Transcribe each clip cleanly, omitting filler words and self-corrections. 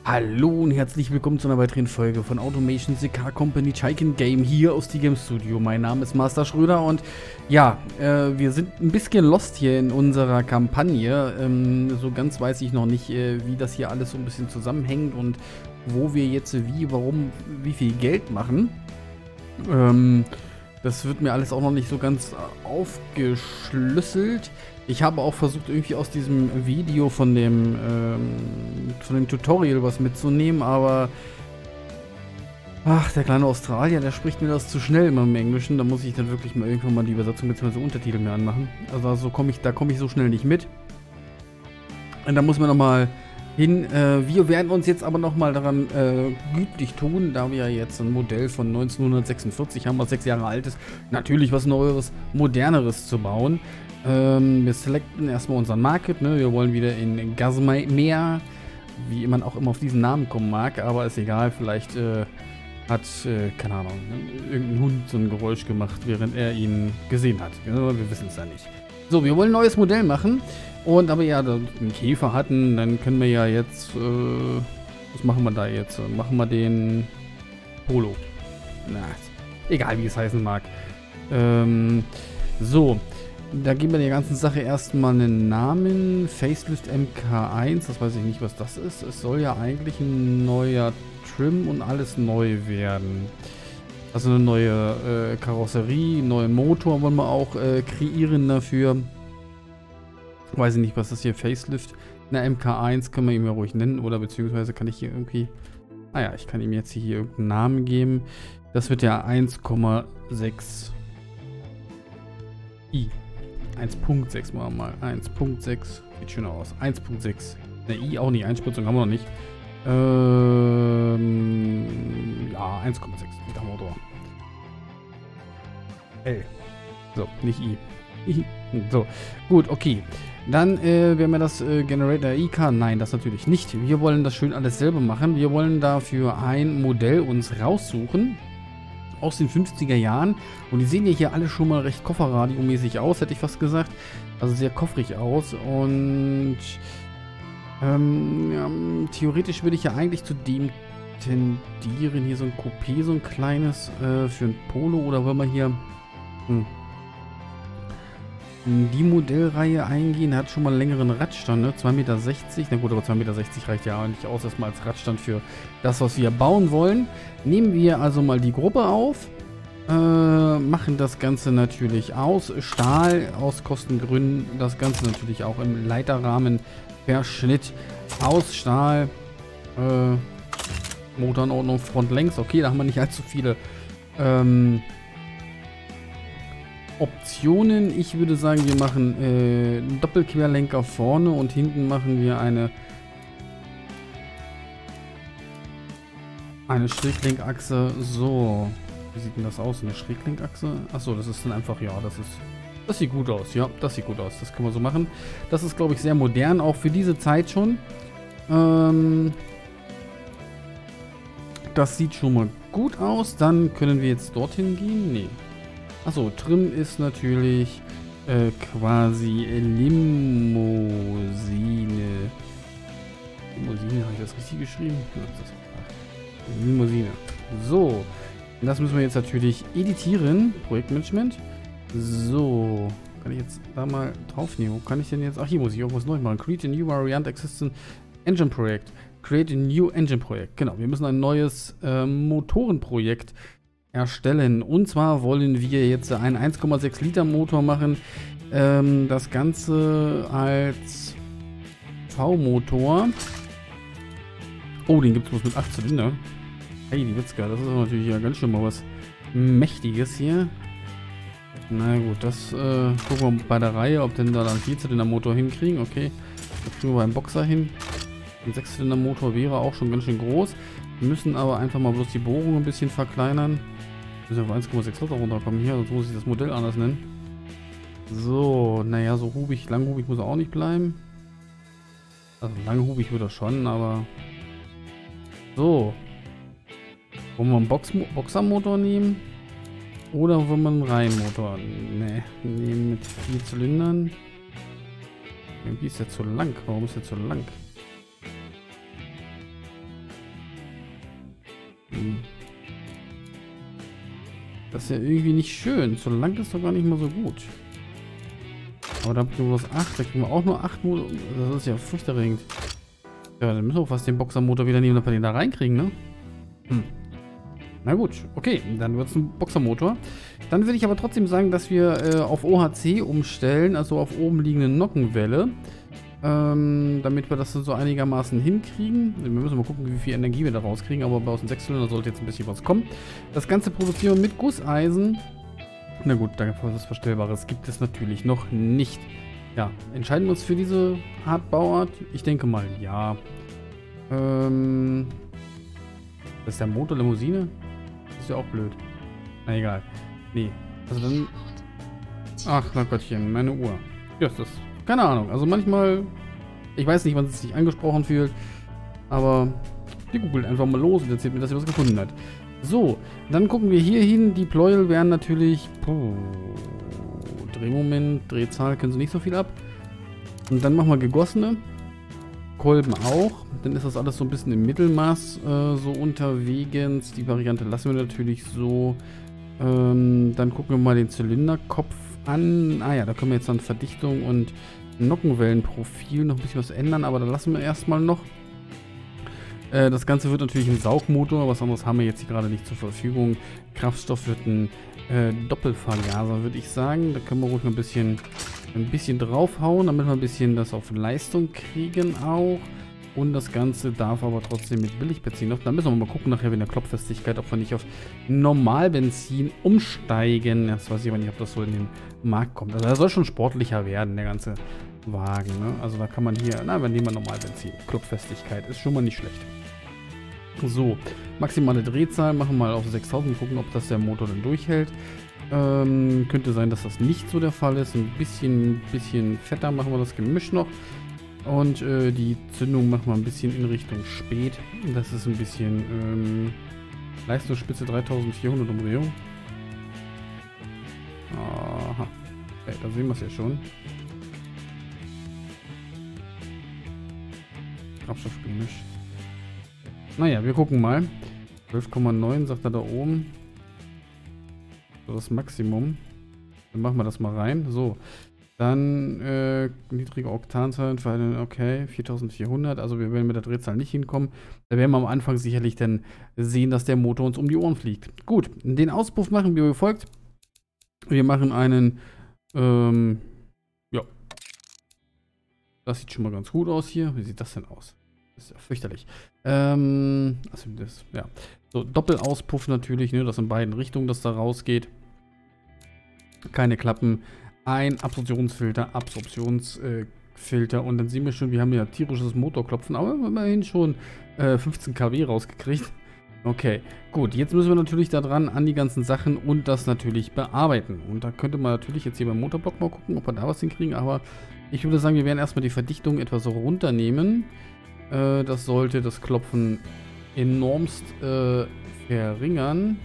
Hallo und herzlich willkommen zu einer weiteren Folge von Automation The Car Company Chaiken Game hier aus die Game Studio. Mein Name ist Master Schröder und ja, wir sind ein bisschen lost hier in unserer Kampagne. So ganz weiß ich noch nicht, wie das hier alles so ein bisschen zusammenhängt und wo wir jetzt wie, warum, wie viel Geld machen. Das wird mir alles auch noch nicht so ganz aufgeschlüsselt. Ich habe auch versucht, irgendwie aus diesem Video von dem Tutorial was mitzunehmen, aber ach, der kleine Australier, der spricht mir das zu schnell immer im Englischen. Da muss ich dann wirklich mal irgendwann mal die Übersetzung bzw. Untertitel mir anmachen. Also da komme ich so schnell nicht mit. Und da muss man nochmal hin. Wir werden uns jetzt aber nochmal daran gütlich tun, da wir jetzt ein Modell von 1946 haben, was 6 Jahre alt ist, natürlich was Neueres, Moderneres zu bauen. Wir selecten erstmal unseren Market, ne? Wir wollen wieder in Gazmere, wie man auch immer auf diesen Namen kommen mag, aber ist egal, vielleicht hat, keine Ahnung, irgendein Hund so ein Geräusch gemacht, während er ihn gesehen hat. Ja, wir wissen es ja nicht. So, wir wollen ein neues Modell machen und aber ja, einen Käfer hatten, dann können wir ja jetzt, was machen wir da jetzt? Machen wir den Polo. Na, egal wie es heißen mag. So. Da geben wir der ganzen Sache erstmal einen Namen. Facelift MK1, das weiß ich nicht, was das ist. Es soll ja eigentlich ein neuer Trim und alles neu werden. Also eine neue Karosserie, einen neuen Motor wollen wir auch kreieren dafür. Weiß ich nicht, was das hier Facelift. Eine MK1 können wir ihm ja ruhig nennen. Oder beziehungsweise kann ich hier irgendwie... Ah ja, ich kann ihm jetzt hier irgendeinen Namen geben. Das wird ja 1,6 I. 1.6 machen wir mal. 1.6. Sieht schön aus. 1.6. Ne, I auch nicht. Einspritzung haben wir noch nicht. Ja, 1,6 Liter Motor. L. So, nicht I. So, gut, okay. Dann werden wir das Generator IK. Nein, das natürlich nicht. Wir wollen das schön alles selber machen. Wir wollen dafür ein Modell uns raussuchen. Aus den 50er Jahren. Und die sehen ja hier alle schon mal recht Kofferradio-mäßig aus, hätte ich fast gesagt. Also sehr kofferig aus. Und ja, theoretisch würde ich ja eigentlich zu dem tendieren. Hier so ein Coupé, so ein kleines für ein Polo. Oder wollen wir hier die Modellreihe eingehen? Hat schon mal einen längeren Radstand, ne? 2,60 Meter. Na gut, aber 2,60 Meter reicht ja nicht aus, erstmal als Radstand für das, was wir bauen wollen. Nehmen wir also mal die Gruppe auf. Machen das Ganze natürlich aus Stahl, aus Kostengründen. Das Ganze natürlich auch im Leiterrahmen Verschnitt aus Stahl. Motor in Ordnung, Front längs. Okay, da haben wir nicht allzu viele Optionen. Ich würde sagen, wir machen einen Doppelquerlenker vorne und hinten machen wir eine Schräglenkachse. So, wie sieht denn das aus? Eine Schräglenkachse? Achso, das ist dann einfach, ja, das sieht gut aus. Ja, das sieht gut aus. Das können wir so machen. Das ist, glaube ich, sehr modern, auch für diese Zeit schon. Das sieht schon mal gut aus. Dann können wir jetzt dorthin gehen. Nee. Achso, Trim ist natürlich quasi Limousine. Limousine, habe ich das richtig geschrieben? Limousine. So, das müssen wir jetzt natürlich editieren. Projektmanagement. So, kann ich jetzt da mal draufnehmen? Wo kann ich denn jetzt? Ach, hier muss ich irgendwas neu machen. Create a new variant existing engine project. Create a new engine project. Genau, wir müssen ein neues Motorenprojekt erstellen. Und zwar wollen wir jetzt einen 1,6 Liter Motor machen. Das Ganze als V-Motor. Oh, den gibt es bloß mit 8 Zylinder. Hey, die Witzka, das ist natürlich ja ganz schön mal was Mächtiges hier. Na gut, das gucken wir bei der Reihe, ob denn da dann 4 Zylinder Motor hinkriegen. Okay, das kriegen wir beim Boxer hin. Ein 6 Zylinder Motor wäre auch schon ganz schön groß. Wir müssen aber einfach mal bloß die Bohrung ein bisschen verkleinern. Wir müssen auf 1,6 Liter runterkommen hier, sonst muss ich das Modell anders nennen. So, naja, so langhubig muss er auch nicht bleiben. Also langhubig wird er schon, aber... So. Wollen wir einen Boxermotor nehmen? Oder wollen wir einen Reihenmotor? Ne, nehmen mit 4 Zylindern. Irgendwie ist der zu lang. Warum ist der zu lang? Das ist ja irgendwie nicht schön. So lang ist doch gar nicht mal so gut. Aber da haben wir bloß 8. Da kriegen wir auch nur 8 Motor. Das ist ja furchterregend. Ja, dann müssen wir fast den Boxermotor wieder nehmen, damit wir den da reinkriegen, ne? Na gut, okay, dann wird es ein Boxermotor. Dann würde ich aber trotzdem sagen, dass wir auf OHC umstellen, also auf oben liegende Nockenwelle. Damit wir das so einigermaßen hinkriegen. Wir müssen mal gucken, wie viel Energie wir da rauskriegen, aber aus dem 6-Zylinder sollte jetzt ein bisschen was kommen. Das Ganze produzieren wir mit Gusseisen. Na gut, da was Verstellbares gibt es natürlich noch nicht. Ja, entscheiden wir uns für diese Art Bauart? Ich denke mal, ja. Das ist der Motor Limousine? Das ist ja auch blöd. Na egal. Nee, also dann... Ach, na Gottchen, meine Uhr. Ja, das ist... Keine Ahnung, also manchmal... Ich weiß nicht, wann es sich angesprochen fühlt, aber die googelt einfach mal los und erzählt mir, dass sie was gefunden hat. So, dann gucken wir hier hin. Die Pleuel wären natürlich... Drehmoment, Drehzahl, können sie nicht so viel ab. Und dann machen wir gegossene. Kolben auch. Dann ist das alles so ein bisschen im Mittelmaß so unterwegs. Die Variante lassen wir natürlich so. Dann gucken wir mal den Zylinderkopf an. Ah ja, da können wir jetzt dann Verdichtung und Nockenwellenprofil noch ein bisschen was ändern, aber da lassen wir erstmal noch. Das Ganze wird natürlich ein Saugmotor, was anderes haben wir jetzt hier gerade nicht zur Verfügung. Kraftstoff wird ein Doppelvergaser, würde ich sagen. Da können wir ruhig mal ein bisschen draufhauen, damit wir ein bisschen das auf Leistung kriegen auch. Und das Ganze darf aber trotzdem mit Billigbenzin noch. Dann müssen wir mal gucken nachher wegen der Klopffestigkeit, ob wir nicht auf Normalbenzin umsteigen. Das weiß ich aber nicht, ob das so in den Markt kommt. Also er soll schon sportlicher werden, der ganze Wagen. Ne? Also da kann man hier, na, wir nehmen Normalbenzin. Klopffestigkeit ist schon mal nicht schlecht. So, maximale Drehzahl machen wir mal auf 6000. Gucken, ob das der Motor dann durchhält. Könnte sein, dass das nicht so der Fall ist. Ein bisschen fetter machen wir das Gemisch noch. Und die Zündung machen wir ein bisschen in Richtung Spät. Das ist ein bisschen Leistungsspitze 3400 Umdrehungen. Aha. Okay, da sehen wir es ja schon. Kraftstoffgemisch. Naja, wir gucken mal. 12,9 sagt er da oben. So das Maximum. Dann machen wir das mal rein. So. Dann niedrige Oktanzahlen, okay, 4400, also wir werden mit der Drehzahl nicht hinkommen. Da werden wir am Anfang sicherlich dann sehen, dass der Motor uns um die Ohren fliegt. Gut, den Auspuff machen wir wie folgt. Wir machen einen, ja, das sieht schon mal ganz gut aus hier. Wie sieht das denn aus? Das ist ja fürchterlich. Also das, ja, so Doppelauspuff natürlich, ne, das in beiden Richtungen, dass da rausgeht. Keine Klappen. Ein Absorptionsfilter und dann sehen wir schon, wir haben ja tierisches Motorklopfen, aber immerhin schon 15 kW rausgekriegt. Okay, gut, jetzt müssen wir natürlich da dran an die ganzen Sachen und das natürlich bearbeiten. Und da könnte man natürlich jetzt hier beim Motorblock mal gucken, ob wir da was hinkriegen, aber ich würde sagen, wir werden erstmal die Verdichtung etwas runternehmen. Das sollte das Klopfen enormst verringern.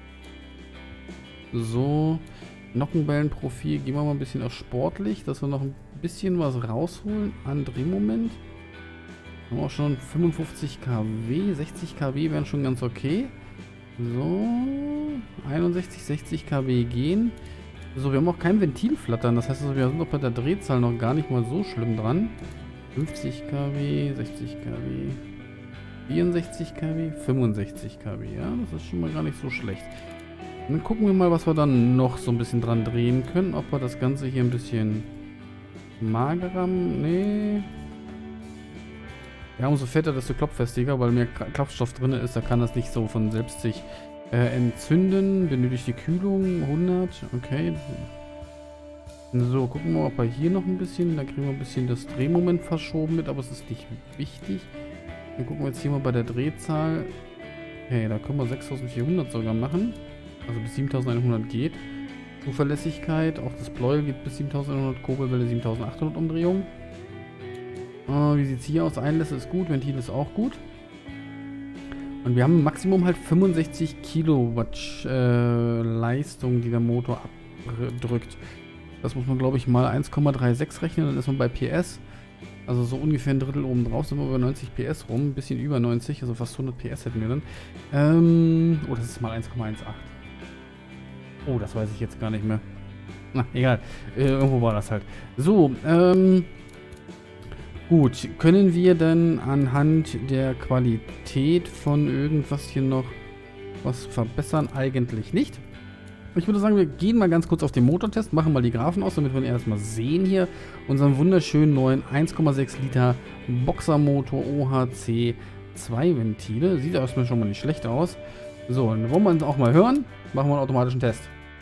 So. Nockenwellenprofil, gehen wir mal ein bisschen auf sportlich, dass wir noch ein bisschen was rausholen an Drehmoment. Haben wir auch schon 55 kW, 60 kW wären schon ganz okay. So, 61, 60 kW gehen. So, wir haben auch kein Ventilflattern, das heißt, also, wir sind auch bei der Drehzahl noch gar nicht mal so schlimm dran. 50 kW, 60 kW, 64 kW, 65 kW, ja, das ist schon mal gar nicht so schlecht. Und dann gucken wir mal, was wir dann noch so ein bisschen dran drehen können. Ob wir das Ganze hier ein bisschen magerer... Nee. Ja, umso fetter, desto klopffestiger, weil mehr Kraftstoff drin ist. Da kann das nicht so von selbst sich entzünden. Benötigt die Kühlung 100. Okay. So, gucken wir mal, ob wir hier noch ein bisschen... Da kriegen wir ein bisschen das Drehmoment verschoben mit, aber es ist nicht wichtig. Dann gucken wir jetzt hier mal bei der Drehzahl. Okay, da können wir 6400 sogar machen. Also bis 7100 geht. Zuverlässigkeit, auch das Pleuel geht bis 7100, Kurbelwelle 7800 Umdrehungen. Wie sieht es hier aus? Einlässe ist gut, Ventil ist auch gut. Und wir haben im Maximum halt 65 Kilowatt Leistung, die der Motor abdrückt. Das muss man, glaube ich, mal 1,36 rechnen, dann ist man bei PS. Also so ungefähr ein Drittel oben drauf, sind wir bei 90 PS rum, ein bisschen über 90, also fast 100 PS hätten wir dann. Oh, das ist mal 1,18. Oh, das weiß ich jetzt gar nicht mehr. Na, egal. Irgendwo war das halt. So, gut. Können wir denn anhand der Qualität von irgendwas hier noch was verbessern? Eigentlich nicht. Ich würde sagen, wir gehen mal ganz kurz auf den Motortest, machen mal die Graphen aus, damit wir ihn erstmal sehen hier. Unseren wunderschönen neuen 1,6 Liter Boxermotor OHC 2 Ventile. Sieht erstmal schon mal nicht schlecht aus. So, dann wollen wir uns auch mal hören. Machen wir einen automatischen Test.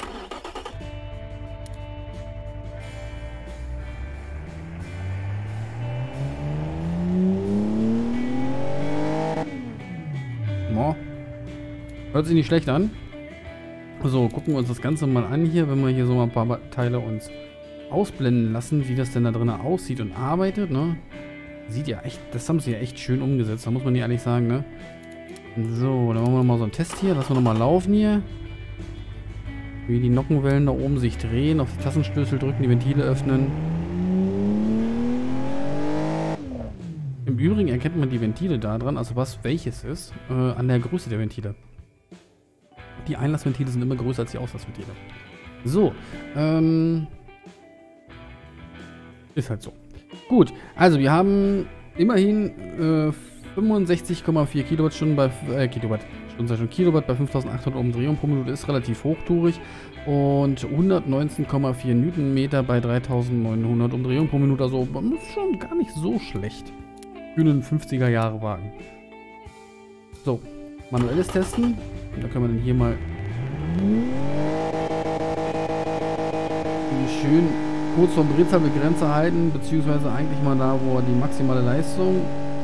No. Hört sich nicht schlecht an. So, gucken wir uns das Ganze mal an hier, wenn wir hier so mal ein paar Teile uns ausblenden lassen, wie das denn da drin aussieht und arbeitet, ne? Sieht ja echt, das haben sie ja echt schön umgesetzt, da muss man ja ehrlich sagen, ne? So, dann machen wir nochmal so einen Test hier, lassen wir nochmal laufen hier. Wie die Nockenwellen da oben sich drehen, auf die Tastenschlüssel drücken, die Ventile öffnen. Im Übrigen erkennt man die Ventile da dran, also welches ist, an der Größe der Ventile. Die Einlassventile sind immer größer als die Auslassventile. So, ist halt so. Gut, also wir haben immerhin 65,4 Kilowattstunden bei Kilowatt bei 5800 Umdrehungen pro Minute, ist relativ hochtourig, und 119,4 Newtonmeter bei 3900 Umdrehungen pro Minute, also ist schon gar nicht so schlecht für einen 50er Jahre Wagen. So, manuelles Testen. Da können wir dann hier mal schön kurz vor Drehzahlbegrenzer halten, beziehungsweise eigentlich mal da, wo er die maximale Leistung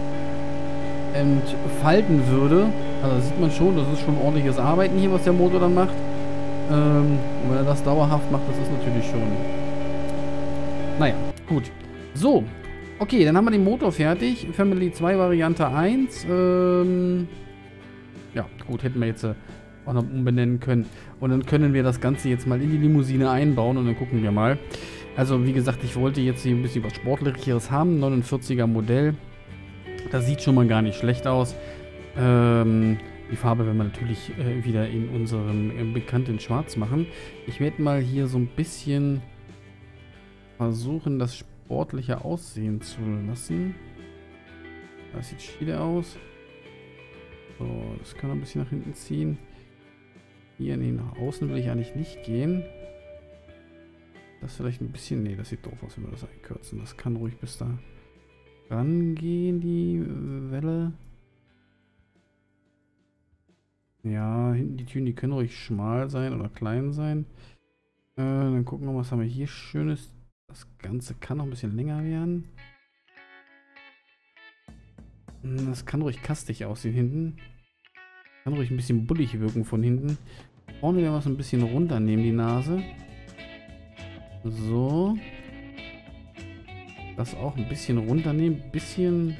entfalten würde. Also das sieht man schon, das ist schon ordentliches Arbeiten hier, was der Motor dann macht. Und wenn er das dauerhaft macht, das ist natürlich schon... Naja, gut. So, okay, dann haben wir den Motor fertig. Family 2 Variante 1. Ja, gut, hätten wir jetzt auch noch umbenennen können. Und dann können wir das Ganze jetzt mal in die Limousine einbauen und dann gucken wir mal. Also, wie gesagt, ich wollte jetzt hier ein bisschen was Sportlicheres haben. 49er Modell. Das sieht schon mal gar nicht schlecht aus. Die Farbe werden wir natürlich wieder in unserem bekannten Schwarz machen. Ich werde mal hier so ein bisschen versuchen, das sportlicher aussehen zu lassen. Das sieht schiede aus. So, das kann ein bisschen nach hinten ziehen. Hier, nee, nach außen will ich eigentlich nicht gehen. Das vielleicht ein bisschen, nee, das sieht doof aus, wenn wir das einkürzen. Das kann ruhig bis da rangehen, die Welle. Ja, hinten die Türen, die können ruhig schmal sein oder klein sein. Dann gucken wir mal, was haben wir hier Schönes. Das Ganze kann noch ein bisschen länger werden. Das kann ruhig kastig aussehen hinten. Kann ruhig ein bisschen bullig wirken von hinten. Vorne werden wir es ein bisschen runternehmen, die Nase. So. Das auch ein bisschen runternehmen. Bisschen...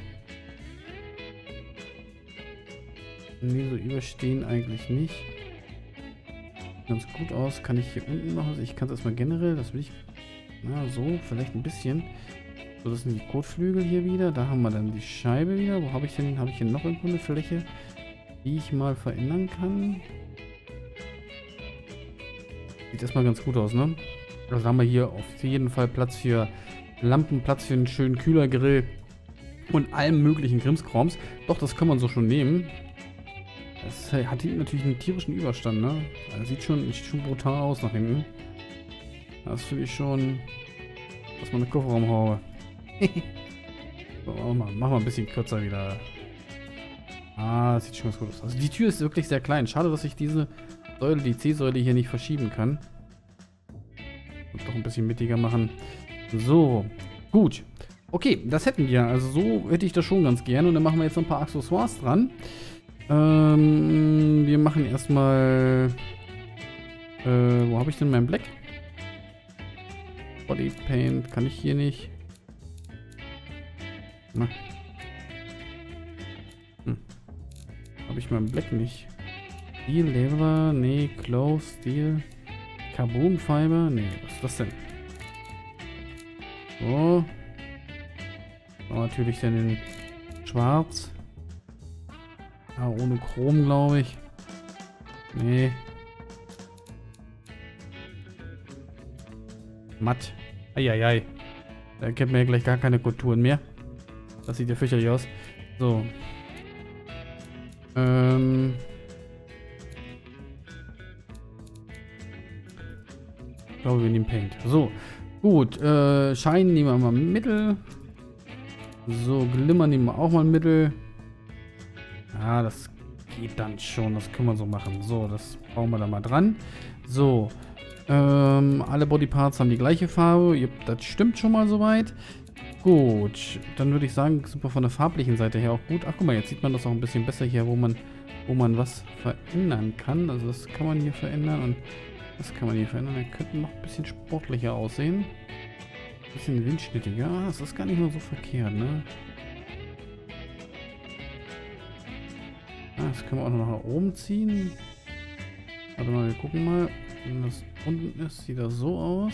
Nee, so überstehen eigentlich nicht. Ganz gut aus. Kann ich hier unten noch was? Ich kann es erstmal generell. Das will ich... Na, so. Vielleicht ein bisschen. So, das sind die Kotflügel hier wieder. Da haben wir dann die Scheibe wieder. Wo habe ich denn? Habe ich hier noch irgendwo eine Fläche, die ich mal verändern kann? Sieht erstmal ganz gut aus, ne? Also haben wir hier auf jeden Fall Platz für Lampen, Platz für einen schönen Kühlergrill und allem möglichen Krimskrams. Doch, das kann man so schon nehmen. Das hat hinten natürlich einen tierischen Überstand, ne? Das sieht schon brutal aus nach hinten. Das finde ich schon... Das ist mal eine Kofferraumhaube. So, machen wir ein bisschen kürzer wieder. Ah, das sieht schon ganz gut aus. Also die Tür ist wirklich sehr klein. Schade, dass ich diese Säule, die C-Säule hier nicht verschieben kann. Und doch ein bisschen mittiger machen. So, gut. Okay, das hätten wir. Also so hätte ich das schon ganz gerne. Und dann machen wir jetzt noch ein paar Accessoires dran. Wir machen erstmal... wo habe ich denn mein Black? Body Paint kann ich hier nicht. Na. Habe ich mein Black nicht. Steel, Leather, nee, Cloth, Steel, Carbon Fiber, nee, was ist das denn? So. Aber natürlich dann in Schwarz. Ah, ohne Chrom, glaube ich. Nee. Matt. Eieiei. Da kennt man ja gleich gar keine Konturen mehr. Das sieht ja fürchterlich aus. So. Ich glaube, wir nehmen Paint. So. Gut. Schein nehmen wir mal Mittel. So, Glimmer nehmen wir auch mal Mittel. Ja, das geht dann schon. Das können wir so machen. So, das bauen wir da mal dran. So. Alle Bodyparts haben die gleiche Farbe. Jupp, das stimmt schon mal soweit. Gut. Dann würde ich sagen, sind wir von der farblichen Seite her auch gut. Ach, guck mal, jetzt sieht man das auch ein bisschen besser hier, wo man was verändern kann. Also das kann man hier verändern und das kann man hier verändern. Wir könnten noch ein bisschen sportlicher aussehen. Ein bisschen windschnittiger. Das ist gar nicht mal so verkehrt, ne? Das können wir auch noch nach oben ziehen. Warte mal, wir gucken mal. Wenn das unten ist, sieht das so aus.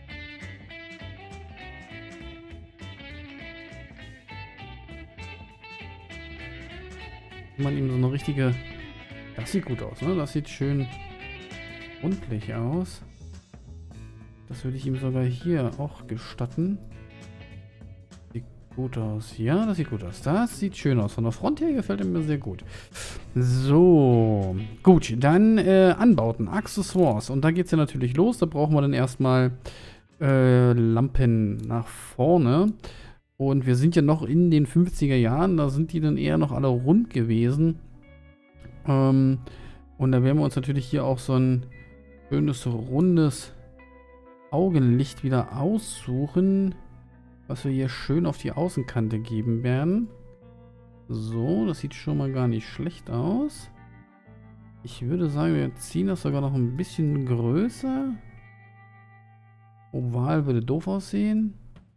Wenn man ihm so eine richtige... Das sieht gut aus, ne? Das sieht schön rundlich aus. Das würde ich ihm sogar hier auch gestatten. Sieht gut aus. Ja, das sieht gut aus. Das sieht schön aus. Von der Front her gefällt er mir sehr gut. So. Gut, dann Anbauten, Accessoires. Und da geht es ja natürlich los. Da brauchen wir dann erstmal Lampen nach vorne. Und wir sind ja noch in den 50er Jahren. Da sind die dann eher noch alle rund gewesen. Und da werden wir uns natürlich hier auch so ein schönes, rundes Augenlicht wieder aussuchen, was wir hier schön auf die Außenkante geben werden. So, das sieht schon mal gar nicht schlecht aus. Ich würde sagen, wir ziehen das sogar noch ein bisschen größer. Oval würde doof aussehen.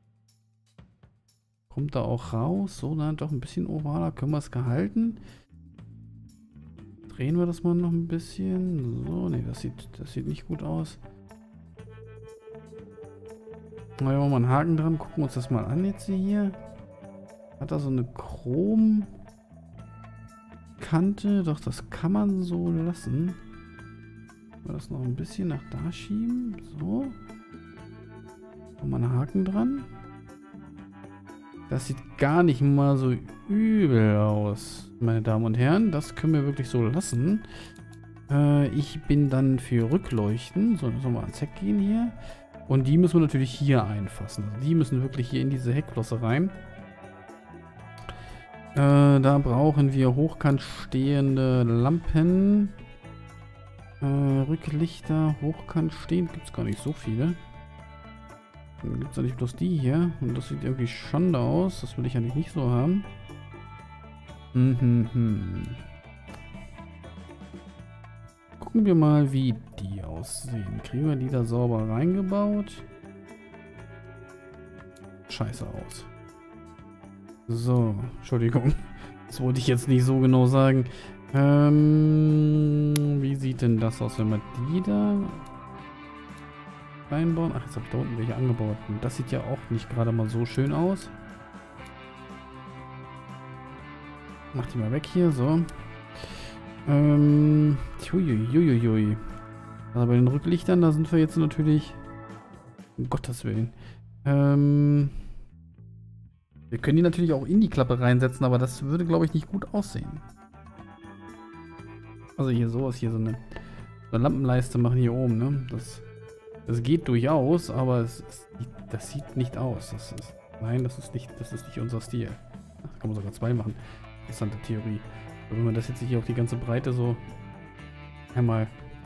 Kommt da auch raus. So, dann doch ein bisschen ovaler. Können wir es gehalten? Drehen wir das mal noch ein bisschen. So, ne, das sieht nicht gut aus. Da haben wir mal einen Haken dran. Gucken wir uns das mal an jetzt hier. Hat da so eine Chromkante. Doch, das kann man so lassen. Wir das noch ein bisschen nach da schieben. So. Mal einen Haken dran. Das sieht gar nicht mal so übel aus, meine Damen und Herren. Das können wir wirklich so lassen. Ich bin dann für Rückleuchten. So, sollen wir ans Heck gehen hier. Und die müssen wir natürlich hier einfassen. Also die müssen wirklich hier in diese Heckflosse rein. Da brauchen wir hochkant stehende Lampen. Rücklichter, hochkant stehend. Gibt es gar nicht so viele. Dann gibt es ja nicht bloß die hier. Und das sieht irgendwie schande aus. Das will ich eigentlich nicht so haben. Gucken wir mal, wie die aussehen. Kriegen wir die da sauber reingebaut? Scheiße aus. So, Entschuldigung. Das wollte ich jetzt nicht so genau sagen. Wie sieht denn das aus, wenn wir die da reinbauen? Ach, jetzt habe ich da unten welche angebaut. Und das sieht ja auch nicht gerade mal so schön aus. Mach die mal weg hier, so. Huiuiuiui. Also bei den Rücklichtern, da sind wir jetzt natürlich... Um Gottes Willen. Wir können die natürlich auch in die Klappe reinsetzen, aber das würde, glaube ich, nicht gut aussehen. Also hier sowas, hier so eine Lampenleiste machen hier oben, ne? Das geht durchaus, aber das sieht nicht aus. Nein, das ist nicht unser Stil. Ach, da kann man sogar zwei machen. Interessante Theorie. Aber wenn man das jetzt hier auf die ganze Breite so einmal...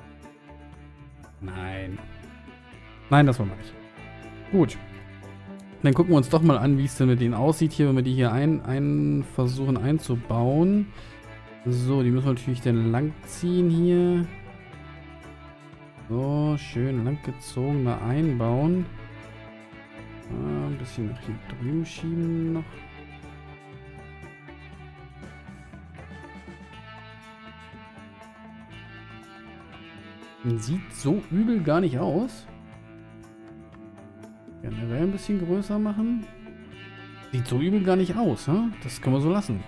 Nein. Nein, das war mal nicht. Gut. Dann gucken wir uns doch mal an, wie es denn mit denen aussieht hier, wenn wir die hier versuchen einzubauen. So, die müssen wir natürlich dann lang ziehen hier. So, schön langgezogen da einbauen. Ein bisschen nach hier drüben schieben noch. Sieht so übel gar nicht aus. Generell ein bisschen größer machen. Sieht so übel gar nicht aus, ne? Das können wir so lassen.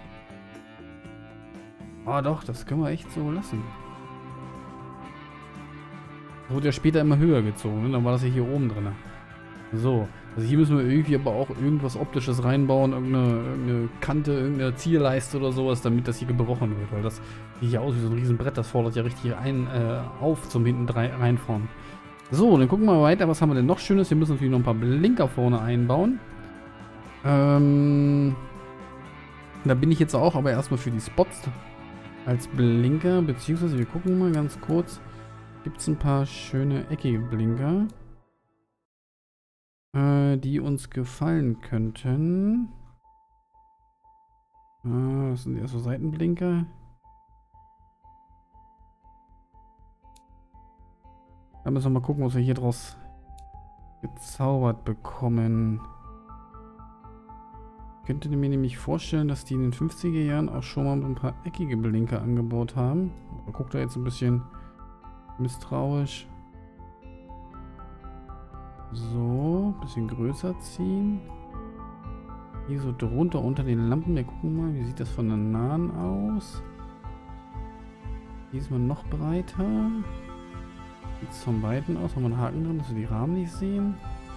Ah doch, das können wir echt so lassen. Das wurde ja später immer höher gezogen, ne? Dann war das ja hier oben drin. So, also hier müssen wir irgendwie aber auch irgendwas Optisches reinbauen, irgendeine Kante, irgendeine Zierleiste oder sowas, damit das hier gebrochen wird, weil das sieht ja aus wie so ein Riesenbrett, das fordert ja richtig auf zum hinten reinfahren. So, dann gucken wir mal weiter, was haben wir denn noch Schönes? Wir müssen natürlich noch ein paar Blinker vorne einbauen. Da bin ich jetzt auch, aber erstmal für die Spots als Blinker, beziehungsweise wir gucken mal ganz kurz, gibt es ein paar schöne eckige Blinker, die uns gefallen könnten. Das sind eher so Seitenblinker. Da müssen wir mal gucken, was wir hier draus gezaubert bekommen. Ich könnte mir nämlich vorstellen, dass die in den 50er Jahren auch schon mal ein paar eckige Blinker angebaut haben. Da guckt er jetzt ein bisschen misstrauisch. So, ein bisschen größer ziehen. Hier so drunter unter den Lampen. Wir gucken mal, wie sieht das von der Nahen aus. Diesmal noch breiter. Sieht es von Weitem aus, haben wir einen Haken drin, dass wir die Rahmen nicht sehen.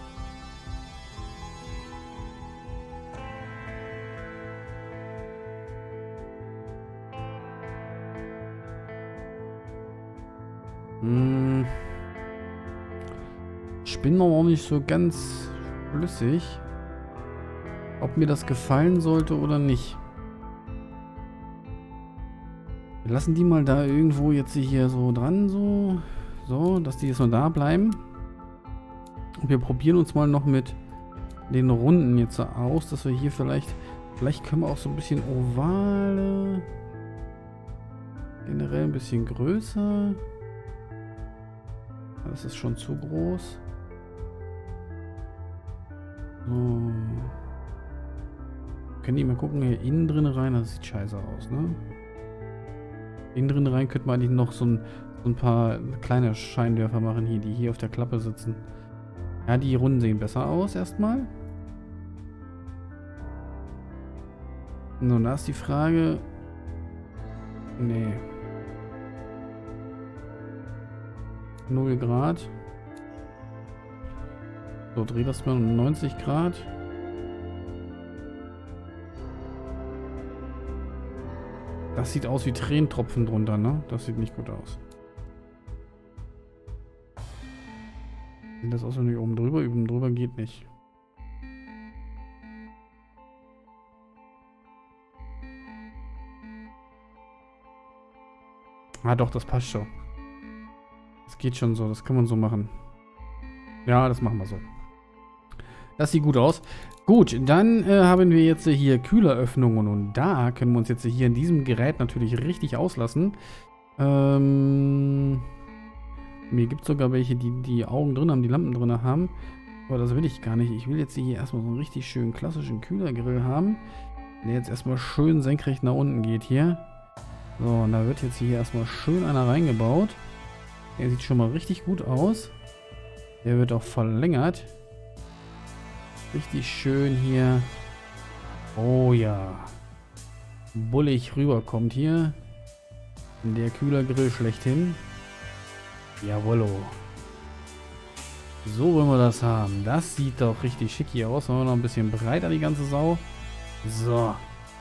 Ich bin noch auch nicht so ganz flüssig, ob mir das gefallen sollte oder nicht. Wir lassen die mal da irgendwo jetzt hier so dran, so, dass die jetzt mal da bleiben. Und wir probieren uns mal noch mit den Runden jetzt aus, dass wir hier vielleicht können wir auch so ein bisschen ovale, generell ein bisschen größer. Das ist schon zu groß. So. Können die mal gucken, hier innen drin rein, das sieht scheiße aus, ne? Innen drin rein könnte man eigentlich noch so ein paar kleine Scheinwerfer machen hier, die hier auf der Klappe sitzen. Ja, die Runden sehen besser aus erstmal. Nun, da ist die Frage. Nee. 0 Grad. So, dreh das mal um 90 Grad. Das sieht aus wie Tränentropfen drunter, ne? Das sieht nicht gut aus. Sieht das aus, wenn ich oben drüber geht nicht. Ah doch, das passt schon. Das geht schon so, das kann man so machen. Ja, das machen wir so. Das sieht gut aus. Gut, dann haben wir jetzt hier Kühleröffnungen und da können wir uns jetzt hier in diesem Gerät natürlich richtig auslassen. Mir gibt es sogar welche, die Augen drin haben, die Lampen drin haben. Aber das will ich gar nicht. Ich will jetzt hier erstmal so einen richtig schönen klassischen Kühlergrill haben, der jetzt erstmal schön senkrecht nach unten geht hier. So, und da wird jetzt hier erstmal schön einer reingebaut. Der sieht schon mal richtig gut aus. Der wird auch verlängert. Richtig schön hier. Oh ja. Bullig rüberkommt hier. Der Kühlergrill schlechthin. Jawollo. So wollen wir das haben. Das sieht doch richtig schick hier aus. Machen wir noch ein bisschen breiter, die ganze Sau. So.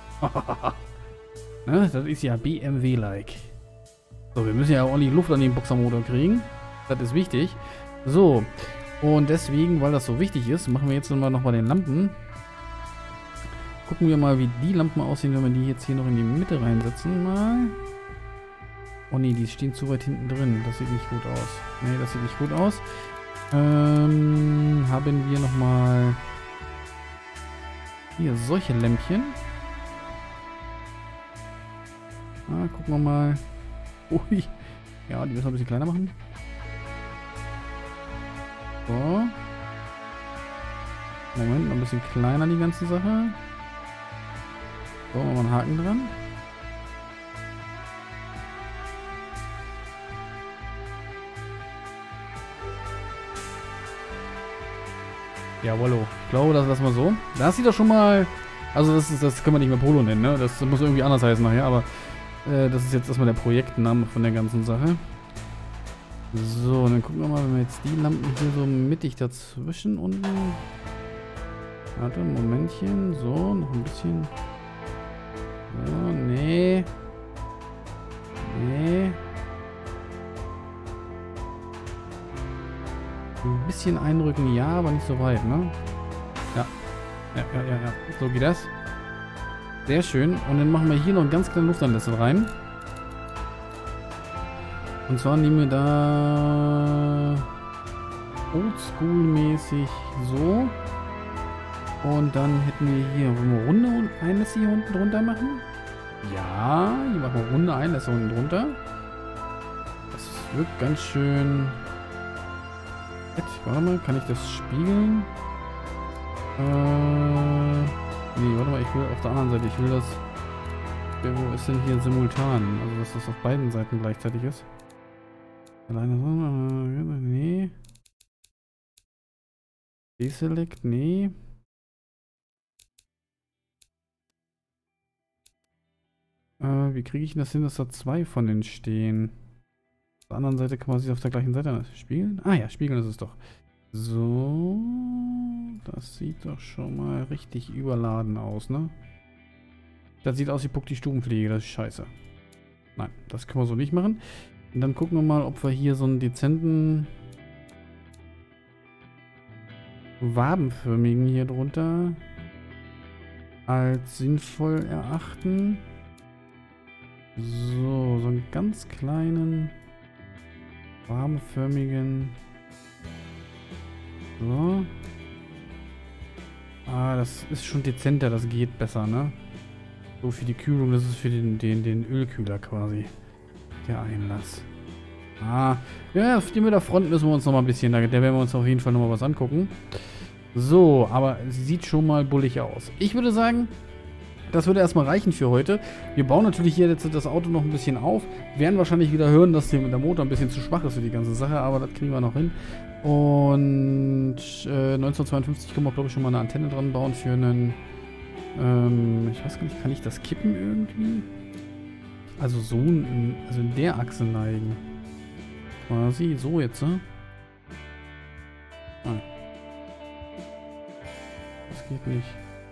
Ne, das ist ja BMW-like. So, wir müssen ja auch ordentlich Luft an den Boxermotor kriegen. Das ist wichtig. So. Und deswegen, weil das so wichtig ist, machen wir jetzt noch mal den Lampen. Gucken wir mal, wie die Lampen aussehen, wenn wir die jetzt hier noch in die Mitte reinsetzen. Mal. Oh ne, die stehen zu weit hinten drin. Das sieht nicht gut aus. Ne, das sieht nicht gut aus. Haben wir nochmal hier solche Lämpchen. Gucken wir mal. Ui. Ja, die müssen wir ein bisschen kleiner machen. So. Moment, noch ein bisschen kleiner die ganze Sache. So, machen wir einen Haken dran. Jawollo. Ich glaube, das lassen wir so. Das sieht doch schon mal... Also das können wir nicht mehr Polo nennen, ne? Das muss irgendwie anders heißen nachher, aber das ist jetzt erstmal der Projektname von der ganzen Sache. So, dann gucken wir mal, wenn wir jetzt die Lampen hier so mittig dazwischen unten. Warte, ein Momentchen. So, noch ein bisschen. So, nee. Nee. Ein bisschen einrücken, ja, aber nicht so weit, ne? Ja. Ja. So geht das. Sehr schön. Und dann machen wir hier noch einen ganz kleinen Luftanlässe rein. Und zwar nehmen wir da Oldschool-mäßig so. Und dann hätten wir hier, wollen wir runde und Einlässe hier unten drunter machen? Ja, hier machen wir runde Einlässe unten drunter. Das wirkt ganz schön. Warte mal, kann ich das spiegeln? Nee, warte mal, ich will auf der anderen Seite, ich will das. Wo ist denn hier simultan? Also, dass das auf beiden Seiten gleichzeitig ist. Alleine so, nee. Deselect, nee. Wie kriege ich denn das hin, dass da zwei von denen stehen? Auf der anderen Seite kann man sich auf der gleichen Seite spiegeln. Ah ja, spiegeln ist es doch. So, das sieht doch schon mal richtig überladen aus, ne? Das sieht aus wie Puck die Stubenfliege, das ist scheiße. Nein, das können wir so nicht machen. Und dann gucken wir mal, ob wir hier so einen dezenten wabenförmigen hier drunter als sinnvoll erachten. So einen ganz kleinen wabenförmigen. So. Ah, das ist schon dezenter, das geht besser, ne? So für die Kühlung, das ist für den Ölkühler quasi. Der Einlass. Ah, ja, auf die mit der Front müssen wir uns noch mal ein bisschen, da werden wir uns auf jeden Fall noch mal was angucken. So, aber es sieht schon mal bullig aus. Ich würde sagen, das würde erstmal reichen für heute. Wir bauen natürlich hier jetzt das Auto noch ein bisschen auf. Wir werden wahrscheinlich wieder hören, dass der Motor ein bisschen zu schwach ist für die ganze Sache, aber das kriegen wir noch hin. Und 1952 können wir, glaube ich, schon mal eine Antenne dran bauen für einen... ich weiß gar nicht, kann ich das kippen irgendwie? Also so, also in der Achse neigen. Quasi, so jetzt, ne? Ah. Das geht nicht.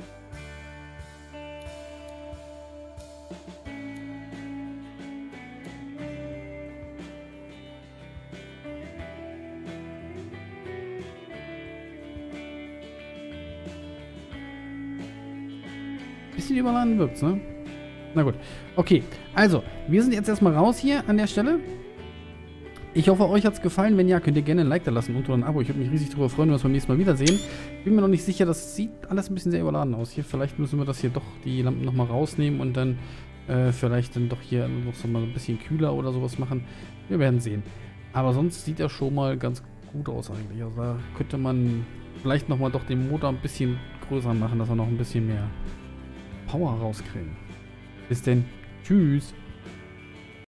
Bisschen überladen wird's, ne? Na gut. Okay, also, wir sind jetzt erstmal raus hier an der Stelle. Ich hoffe, euch hat es gefallen. Wenn ja, könnt ihr gerne ein Like da lassen und oder ein Abo. Ich würde mich riesig darüber freuen, wenn wir uns beim nächsten Mal wiedersehen. Bin mir noch nicht sicher, das sieht alles ein bisschen sehr überladen aus. Hier, vielleicht müssen wir das hier doch, die Lampen nochmal rausnehmen und dann vielleicht dann doch hier noch so mal ein bisschen kühler oder sowas machen. Wir werden sehen. Aber sonst sieht er schon mal ganz gut aus eigentlich. Also da könnte man vielleicht nochmal doch den Motor ein bisschen größer machen, dass wir noch ein bisschen mehr Power rauskriegen. Bis denn. Tschüss.